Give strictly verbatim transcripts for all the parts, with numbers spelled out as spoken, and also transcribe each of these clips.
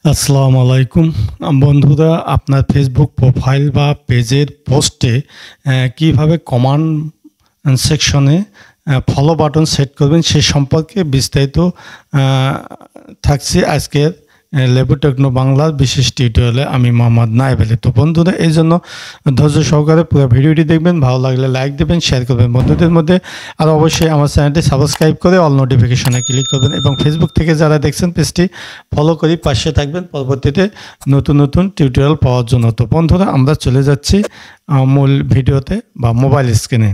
আসসালামু আলাইকুম বন্ধুরা, আপনার ফেসবুক প্রোফাইল বা পেজের পোস্টে কিভাবে কমান্ড সেকশনে ফলো বাটন সেট করবেন সে সম্পর্কে বিস্তারিত থাকছে আজকের লেবু টেকনো বাংলার বিশেষ টিউটোরিয়ালে। আমি মোহাম্মদ নায়েব আলী। তো বন্ধুরা, এই জন্য ধৈর্য সহকারে পুরো ভিডিওটি দেখবেন, ভালো লাগলে লাইক দেবেন, শেয়ার করবেন বন্ধুদের মধ্যে, আর অবশ্যই আমার চ্যানেলটি সাবস্ক্রাইব করে অল নোটিফিকেশনে ক্লিক করবেন এবং ফেসবুক থেকে যারা দেখছেন পেজটি ফলো করে পাশে থাকবেন পরবর্তীতে নতুন নতুন টিউটোরিয়াল পাওয়ার জন্য। তো বন্ধুরা, আমরা চলে যাচ্ছি মূল ভিডিওতে বা মোবাইল স্ক্রিনে।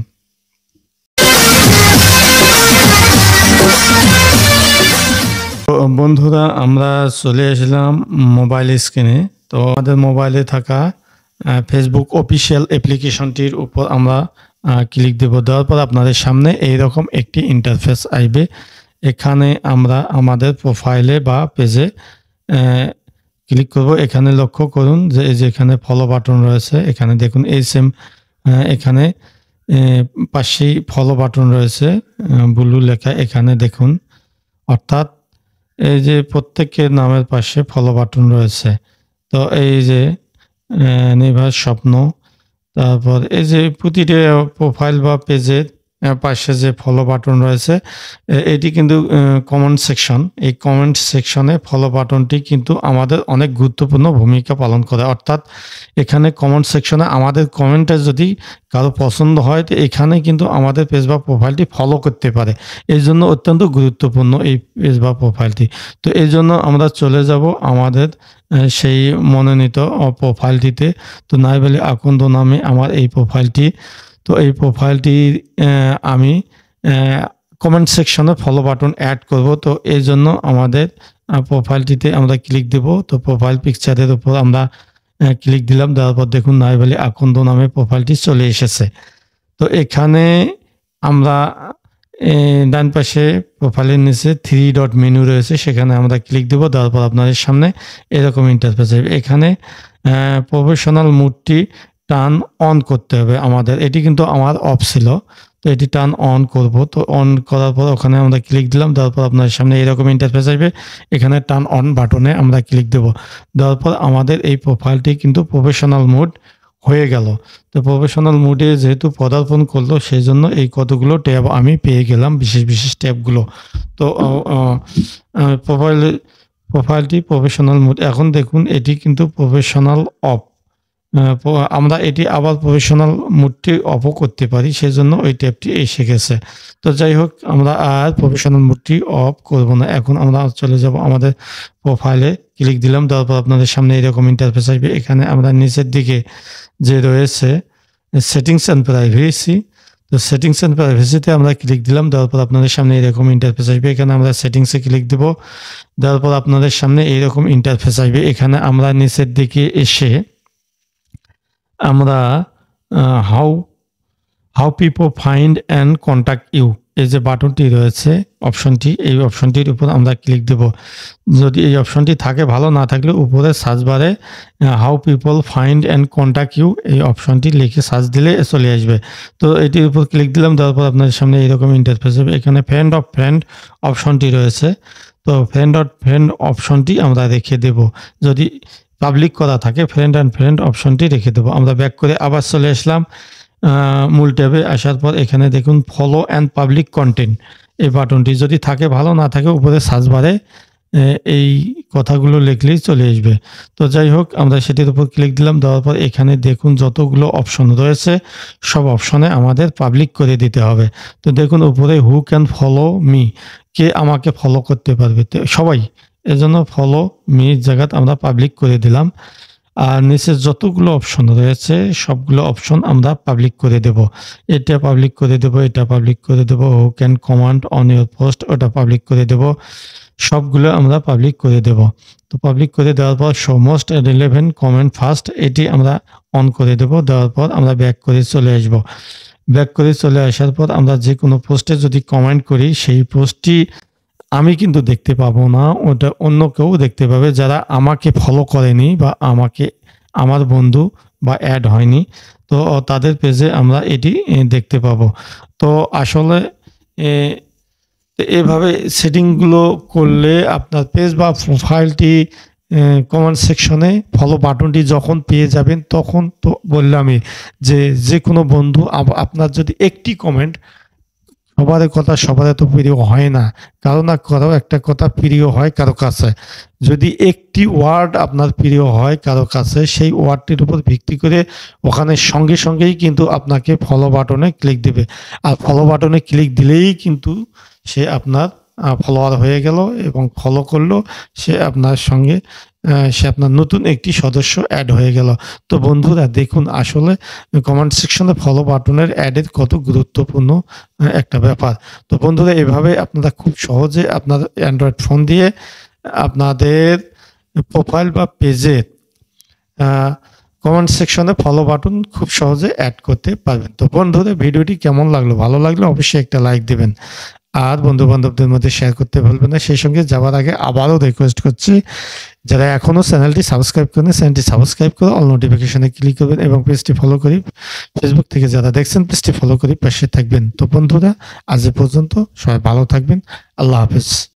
বন্ধুরা, আমরা চলে আসলাম মোবাইল স্ক্রিনে। তো আমাদের মোবাইলে থাকা ফেসবুক অফিসিয়াল অ্যাপ্লিকেশনটির উপর আমরা ক্লিক দেব। দেওয়ার পর আপনাদের সামনে এইরকম একটি ইন্টারফেস আসবে। এখানে আমরা আমাদের প্রোফাইলে বা পেজে ক্লিক করব। এখানে লক্ষ্য করুন যে এই যে এখানে ফলো বাটন রয়েছে, এখানে দেখুন এই সেম এখানে পাশেই ফলো বাটন রয়েছে ব্লু লেখা, এখানে দেখুন, অর্থাৎ এই যে প্রত্যেকের নামের পাশে ফলো বাটন রয়েছে। তো এই যে নিভাস স্বপ্ন, তারপর এই যে প্রতিটা প্রোফাইল বা পেজের পাশে যে ফলো বাটন রয়েছে, এটি কিন্তু কমেন্ট সেকশন। এই কমেন্ট সেকশনে ফলো বাটনটি কিন্তু আমাদের অনেক গুরুত্বপূর্ণ ভূমিকা পালন করে। অর্থাৎ এখানে কমেন্ট সেকশনে আমাদের কমেন্টে যদি কারো পছন্দ হয়, তো এখানে কিন্তু আমাদের পেজ বা প্রোফাইলটি ফলো করতে পারে। এই জন্য অত্যন্ত গুরুত্বপূর্ণ এই পেজ বা প্রোফাইলটি। তো এই জন্য আমরা চলে যাব আমাদের সেই মনোনীত প্রোফাইলটিতে। তো নায়েব আলী আকন্দ নামে আমার এই প্রোফাইলটি। তো এই প্রোফাইলটি আমি কমেন্ট সেকশনে ফলো বাটন অ্যাড করব। তো এই জন্য আমাদের প্রোফাইলটিতে আমরা ক্লিক দেব। তো প্রোফাইল পিকচারের উপর আমরা ক্লিক দিলাম, দেওয়ার পর দেখুন নায়েব আলী আকন্দ নামে প্রোফাইলটি চলে এসেছে। তো এখানে আমরা ডান পাশে প্রোফাইলের নিচে থ্রি ডট মেনু রয়েছে, সেখানে আমরা ক্লিক দেব। দেওয়ার পর আপনাদের সামনে এরকম ইন্টারফেস আসবে। এখানে প্রফেশনাল মুডটি টার্ন অন করতে হবে আমাদের। এটি কিন্তু আমার অফ ছিল, তো এটি টার্ন অন করব। তো অন করার পর ওখানে আমরা ক্লিক দিলাম। দেওয়ার পর আপনার সামনে এরকম ইন্টারফেস আসবে। এখানে টার্ন অন বাটনে আমরা ক্লিক দেব। দেওয়ার পর আমাদের এই প্রোফাইলটি কিন্তু প্রফেশনাল মুড হয়ে গেল। তো প্রফেশনাল মুডে যেহেতু পদার্পণ করলো, সেই জন্য এই কতগুলো ট্যাব আমি পেয়ে গেলাম, বিশেষ বিশেষ ট্যাবগুলো। তো প্রোফাইল প্রোফাইলটি প্রফেশনাল মুড। এখন দেখুন এটি কিন্তু প্রফেশনাল অফ। আমরা এটি আবার প্রফেশনাল মুডটি অফও করতে পারি, সেজন্য ওই ট্যাবটি এসে গেছে। তো যাই হোক, আমরা আর প্রফেশনাল মুডটি অফ করব না। এখন আমরা চলে যাব আমাদের প্রোফাইলে, ক্লিক দিলাম। তারপর আপনাদের সামনে এরকম ইন্টারফেস আসবে। এখানে আমরা নিচের দিকে যে রয়েছে সেটিংস অ্যান্ড প্রাইভেসি, তো সেটিংস অ্যান্ড প্রাইভেসিতে আমরা ক্লিক দিলাম। দেওয়ার পর আপনাদের সামনে এরকম ইন্টারফেস আসবে। এখানে আমরা সেটিংসে ক্লিক দেব। দেওয়ার পর আপনাদের সামনে এইরকম ইন্টারফেস আসবে। এখানে আমরা নিচের দিকে এসে আমরা how how people find and contact you, এই যে বাটনটি রয়েছে অপশনটি, এই অপশনটির উপর আমরা ক্লিক দেব। যদি এই অপশনটি থাকে, ভালো না থাকলে উপরে সার্চ বারে how people find and contact you এই অপশনটি লিখে সার্চ দিলে চলে আসবে। তো এটির উপর ক্লিক দিলাম। দেওয়ার পর আপনার সামনে এইরকম ইন্টারফেস হবে। এখানে ফ্রেন্ড অফ ফ্রেন্ড অপশনটি রয়েছে। তো ফ্রেন্ড অফ ফ্রেন্ড অপশনটি আমরা রেখে দেব। যদি পাবলিক করা থাকে, ফ্রেন্ড অ্যান্ড ফ্রেন্ড অপশনটি রেখে দেবো। আমরা ব্যাক করে আবার চলে আসলাম মূল ট্যাবে। আসার পর এখানে দেখুন ফলো অ্যান্ড পাবলিক কন্টেন্ট এই বাটনটি যদি থাকে, ভালো না থাকে উপরে সার্চ বারে এই কথাগুলো লিখলেই চলে আসবে। তো যাই হোক, আমরা সেটির উপর ক্লিক দিলাম। দেওয়ার পর এখানে দেখুন যতগুলো অপশন রয়েছে সব অপশনে আমাদের পাবলিক করে দিতে হবে। তো দেখুন উপরে হু ক্যান ফলো মি, কে আমাকে ফলো করতে পারবে, সবাই। এজন্য ফলো মির জায়গাতে আমরা পাবলিক করে দিলাম। আর নিচে যতগুলো অপশন রয়েছে সবগুলো অপশন আমরা পাবলিক করে দেব। এটা পাবলিক করে দেব, এটা পাবলিক করে দেব, who can comment on your post ওটা পাবলিক করে দেব, সবগুলো আমরা পাবলিক করে দেব। তো পাবলিক করে দেওয়ার পর show most relevant comment first এটি আমরা অন করে দেব। দেওয়ার পর আমরা ব্যাক করে চলে আসব। ব্যাক করে চলে আসার পর আমরা যে কোনো পোস্টে যদি কমেন্ট করি, সেই পোস্টটি আমি কিন্তু দেখতে পাবো না, ওটা অন্য কেউ দেখতে পাবে যারা আমাকে ফলো করেনি বা আমাকে আমার বন্ধু বা অ্যাড হয়নি। তো তাদের পেজে আমরা এটি দেখতে পাবো। তো আসলে এভাবে সেটিংগুলো করলে আপনার পেজ বা প্রোফাইলটি কমেন্ট সেকশনে ফলো বাটনটি যখন পেয়ে যাবেন তখন তো বললামই যে যে কোনো বন্ধু আপনার যদি একটি কমেন্ট, সবার কথা সবার এত প্রিয় হয় না, কারো না কারো একটা কথা প্রিয় হয় কারো কাছে। যদি একটি ওয়ার্ড আপনার প্রিয় হয় কারো কাছে, সেই ওয়ার্ডটির উপর ভিত্তি করে ওখানে সঙ্গে সঙ্গেই কিন্তু আপনাকে ফলো বাটনে ক্লিক দেবে। আর ফলো বাটনে ক্লিক দিলেই কিন্তু সে আপনার ফলোয়ার হয়ে গেল এবং ফলো করলো, সে আপনার সঙ্গে সে আপনার নতুন একটি সদস্য অ্যাড হয়ে গেল। তো বন্ধুরা দেখুন আসলে কমেন্ট সেকশনে ফলো বাটনের অ্যাডের কত গুরুত্বপূর্ণ একটা ব্যাপার। তো বন্ধুরা এভাবে আপনারা খুব সহজে আপনার অ্যান্ড্রয়েড ফোন দিয়ে আপনাদের প্রোফাইল বা পেজে কমেন্ট সেকশনে ফলো বাটন খুব সহজে অ্যাড করতে পারবেন। তো বন্ধুরা ভিডিওটি কেমন লাগলো? ভালো লাগলে অবশ্যই একটা লাইক দেবেন আর বন্ধু বান্ধবদের মধ্যে শেয়ার করতে ভুলবেন না। সেই সঙ্গে যাওয়ার আগে আবারও রিকোয়েস্ট করছি, যারা এখনও চ্যানেলটি সাবস্ক্রাইব করেন চ্যানেলটি সাবস্ক্রাইব করে অল নোটিফিকেশনে ক্লিক করবেন এবং পেজটি ফলো করি, ফেসবুক থেকে যারা দেখছেন পেজটি ফলো করি পাশে থাকবেন। তো বন্ধুরা আজ এ পর্যন্ত, সবাই ভালো থাকবেন। আল্লাহ হাফেজ।